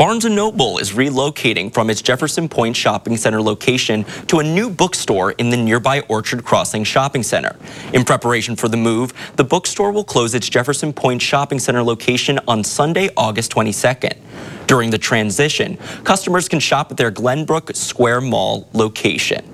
Barnes & Noble is relocating from its Jefferson Pointe shopping center location to a new bookstore in the nearby Orchard Crossing shopping center. In preparation for the move, the bookstore will close its Jefferson Pointe shopping center location on Sunday, August 22nd. During the transition, customers can shop at their Glenbrook Square Mall location.